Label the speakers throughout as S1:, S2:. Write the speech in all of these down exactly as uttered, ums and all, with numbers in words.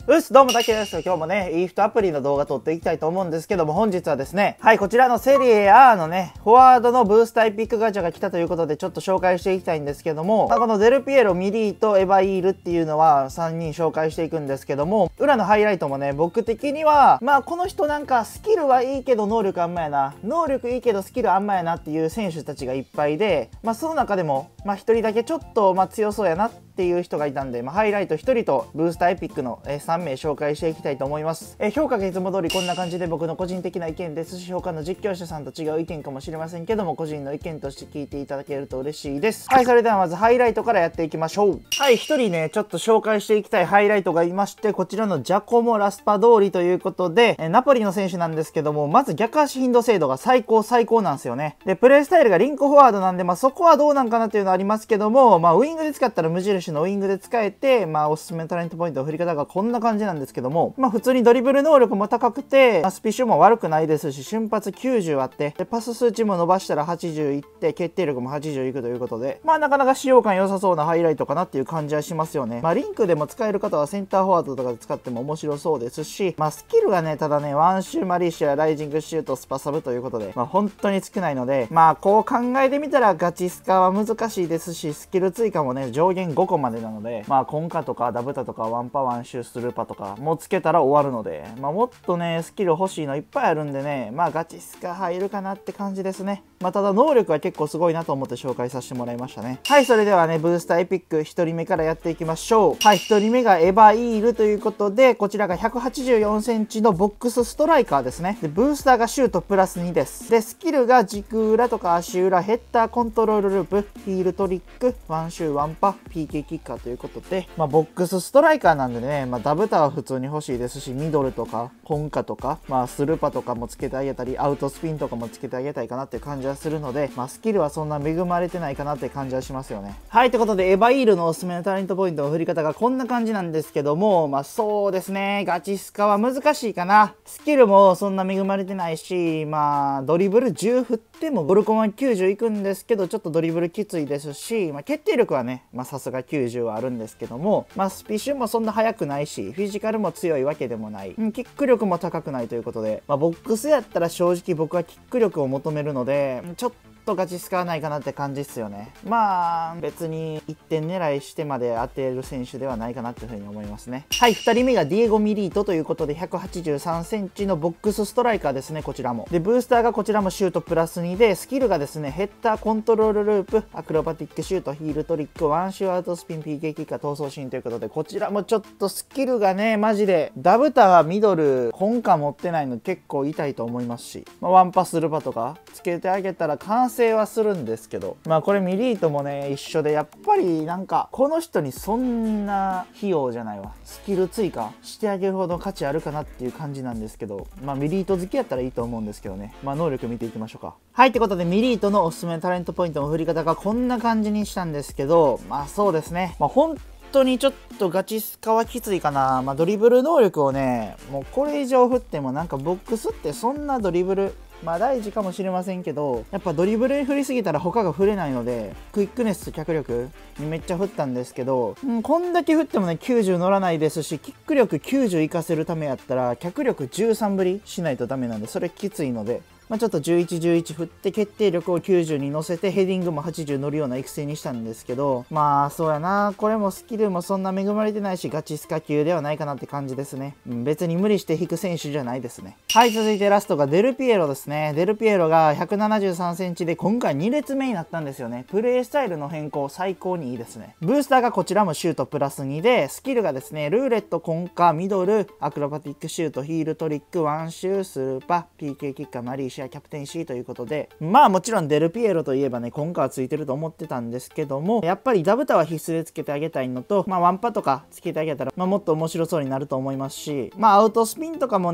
S1: うっす、どうも、たけです。今日もね、イーフトアプリの動画撮っていきたいと思うんですけども、本日はですね、はい、こちらのセリエ A のね、フォワードのブースターエピックガチャが来たということで、ちょっと紹介していきたいんですけども、まあ、このデルピエロ、ミリーとエヴァイールっていうのはさんにん紹介していくんですけども、裏のハイライトもね、僕的には、まあ、この人なんかスキルはいいけど能力あんまやな、能力いいけどスキルあんまやなっていう選手たちがいっぱいで、まあ、その中でも、まあ、ひとりだけちょっと、まあ、強そうやなっていう人がいたんで、まあ、ハイライトひとりとブースターエピックのさんめい紹介していきたいと思います。え評価がいつも通りこんな感じで僕の個人的な意見ですし、他の実況者さんと違う意見かもしれませんけども、個人の意見として聞いていただけると嬉しいです。はい、それではまずハイライトからやっていきましょう。はい、ひとりね、ちょっと紹介していきたいハイライトがいまして、こちらのジャコモ・ラスパ通りということで、えナポリの選手なんですけども、まず逆足頻度精度が最高最高なんですよね。で、プレイスタイルがリンクフォワードなんで、まあそこはどうなんかなっていうのはありますけども、まあウイングで使ったら無印のウイングで使えて、まあおすすめのタレントポイントの振り方がこんな感じなんですけども、まあ普通にドリブル能力も高くて、まあ、スピッシュも悪くないですし、瞬発きゅうじゅうあって、でパス数値も伸ばしたらはちじゅういって、決定力もはちじゅういくということで、まあなかなか使用感良さそうなハイライトかなっていう感じはしますよね。まあリンクでも使える方はセンターフォワードとかで使っても面白そうですし、まあスキルがね、ただね、ワンシューマリーシュやライジングシュート、スパサブということで、まあ本当に少ないので、まあこう考えてみたらガチスカは難しいですし、スキル追加もね、上限ごこまでなので、まあコンカとかダブタとかワンパワンシュースルーパとかもつけたら終わるので、まあもっとね、スキル欲しいのいっぱいあるんでね、まあガチスカ入るかなって感じですね。まあただ能力は結構すごいなと思って紹介させてもらいましたね。はい、それではね、ブースターエピックひとりめからやっていきましょう。はい、ひとりめがエヴァイールということで、こちらがひゃくはちじゅうよんセンチのボックスストライカーですね。で、ブースターがシュートプラスにです。で、スキルが軸裏とか足裏、ヘッダー、コントロールループ、ヒールトリック、ワンシュー、ワンパ、ピーケー キッカーということで、まあボックスストライカーなんでね、まあダブタは普通に欲しいですし、ミドルとか、コンカとか、まあスルパとかもつけてあげたり、アウトスピンとかもつけてあげたいかなっていう感じはするので、まあスキルはそんな恵まれてないかなって感じはしますよね。はい、ということで、エヴァイールのおすすめのタレントポイントの振り方がこんな感じなんですけども、まあそうですね、ガチスカは難しいかな。スキルもそんな恵まれてないし、まあドリブルじゅう振ってもゴルコマきゅうじゅういくんですけど、ちょっとドリブルきついですし、まあ決定力はね、まあさすがきゅうじゅうはあるんですけども、まあスピッシュもそんな速くないし、フィジカルも強いわけでもない、うん、キック力も高くないということで、まあボックスやったら正直僕はキック力を求めるので、ちょっととガチ使わないかなって感じっすよね。まあ別にいってん狙いしてまで当てる選手ではないかなっていうふうに思いますね。はい、ふたりめがディエゴ・ミリートということでひゃくはちじゅうさんセンチのボックスストライカーですね、こちらも。でブースターがこちらもシュートプラスにで、スキルがですねヘッダー、コントロールループ、アクロバティックシュート、ヒールトリック、ワンシューアウトスピン、 ピーケー キッカー、逃走シーンということで、こちらもちょっとスキルがねマジでダブタはミドル本カ持ってないの結構痛いと思いますし、まあ、ワンパスルパとかつけてあげたら完成はするんでですけど、まあこれミリートもね一緒で、やっぱりなんかこの人にそんな費用じゃないわ、スキル追加してあげるほど価値あるかなっていう感じなんですけど、まあミリート好きやったらいいと思うんですけどね。まあ能力見ていきましょうか。はい、ってことでミリートのおすすめのタレントポイントの振り方がこんな感じにしたんですけど、まあそうですね、まあ本当にちょっとガチスカはきついかな。まあドリブル能力をね、もうこれ以上振ってもなんかボックスってそんなドリブルまあ大事かもしれませんけど、やっぱドリブルに振りすぎたら他が振れないので、クイックネスと脚力にめっちゃ振ったんですけど、うん、こんだけ振ってもねきゅうじゅう乗らないですし、キック力きゅうじゅう活かせるためやったら脚力じゅうさん振りしないとダメなんで、それきついので、まあ、ちょっとじゅういち、じゅういち振って決定力をきゅうじゅうに乗せてヘディングもはちじゅう乗るような育成にしたんですけど、まあそうやな、これもスキルもそんな恵まれてないしガチスカ級ではないかなって感じですね。うん、別に無理して引く選手じゃないですね。はい、続いてラストがデルピエロですね。デルピエロがひゃくななじゅうさんセンチで今回に列目になったんですよね。プレイスタイルの変更最高にいいですね。ブースターがこちらもシュートプラスにで、スキルがですねルーレット、コンカ、ミドル、アクロバティックシュート、ヒールトリック、ワンシュー、スルーパ、ピーケー キッカー、マリーシア、キャプテン C ということで、まあもちろんデルピエロといえばねコンカはついてると思ってたんですけども、やっぱりダブタは必須でつけてあげたいのと、まあワンパとかつけてあげたら、まあ、もっと面白そうになると思いますし、まあアウトスピンとかもね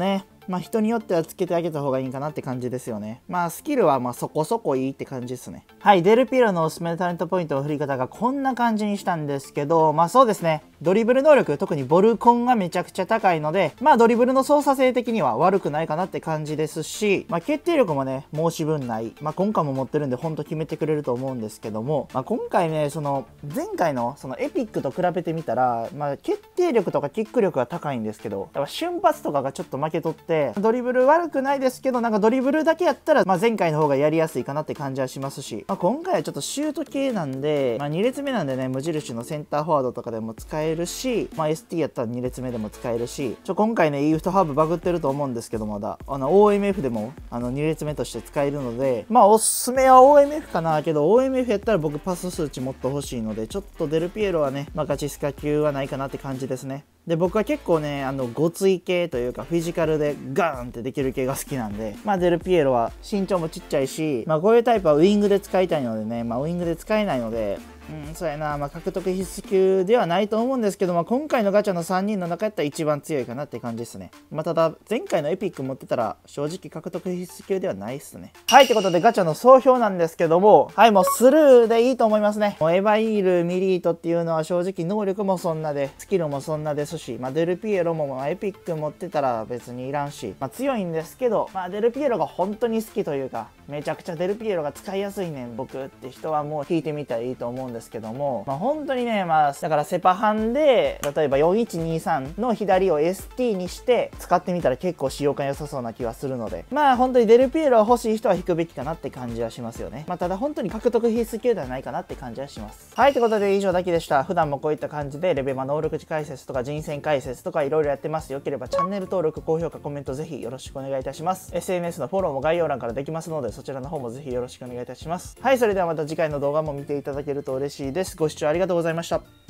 S1: まあ人によってはつけてあげた方がいいかなって感じですよね。まあスキルはまあそこそこいいって感じですね。はい、デルピエロのおすすめのタレントポイントの振り方がこんな感じにしたんですけど、まあそうですね、ドリブル能力、特にボルコンがめちゃくちゃ高いので、まあドリブルの操作性的には悪くないかなって感じですし、まあ決定力もね、申し分ない。まあ今回も持ってるんでほんと決めてくれると思うんですけども、まあ今回ね、その前回のそのエピックと比べてみたら、まあ決定力とかキック力が高いんですけど、やっぱ瞬発とかがちょっと負けとって、ドリブル悪くないですけど、なんかドリブルだけやったら、まあ前回の方がやりやすいかなって感じはしますし、まあ今回はちょっとシュート系なんで、まあに列目なんでね、無印のセンターフォワードとかでも使えるし、まあ エスティー やったらに列目でも使えるし、ちょ今回ね、イーフトハーブバグってると思うんですけど、まだ、あの オーエムエフ でもあのに列目として使えるので、まあおすすめは オーエムエフ かなけど、オーエムエフ やったら僕パス数値もっと欲しいので、ちょっとデルピエロはね、まあガチスカ級はないかなって感じですね。で僕は結構ねあのごつい系というかフィジカルでガーンってできる系が好きなんで、まあデルピエロは身長もちっちゃいし、まあこういうタイプはウイングで使いたいのでね、まあウイングで使えないので、うん、そうやな、まあ、獲得必須級ではないと思うんですけど、まあ、今回のガチャのさんにんの中やったら一番強いかなって感じですね。まあ、ただ、前回のエピック持ってたら、正直獲得必須級ではないっすね。はい、ということでガチャの総評なんですけども、はい、もうスルーでいいと思いますね。もうエヴァイール、ミリートっていうのは正直能力もそんなで、スキルもそんなですし、まあ、デルピエロもまあエピック持ってたら別にいらんし、まあ、強いんですけど、まあ、デルピエロが本当に好きというか、めちゃくちゃデルピエロが使いやすいねん、僕って人はもう引いてみたらいいと思うんですけども、まあ本当にね、まあ、だからセパハンで、例えばよんいちにさんの左を エスティー にして使ってみたら結構使用感良さそうな気はするので、まあ本当にデルピエロ欲しい人は引くべきかなって感じはしますよね。まあただ本当に獲得必須級ではないかなって感じはします。はい、ということで以上だけでした。普段もこういった感じでレベマ能力値解説とか人選解説とかいろいろやってます。よければチャンネル登録、高評価、コメントぜひよろしくお願いいたします。エスエヌエス のフォローも概要欄からできますので、そちらの方もぜひよろしくお願いいたします。はい、それではまた次回の動画も見ていただけると嬉しいです。ご視聴ありがとうございました。